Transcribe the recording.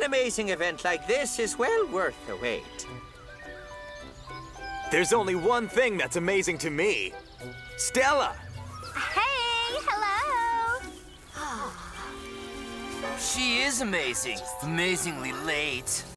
amazing event like this is well worth the wait. There's only one thing that's amazing to me. Stella! Hey, hello! She is amazing. Amazingly late.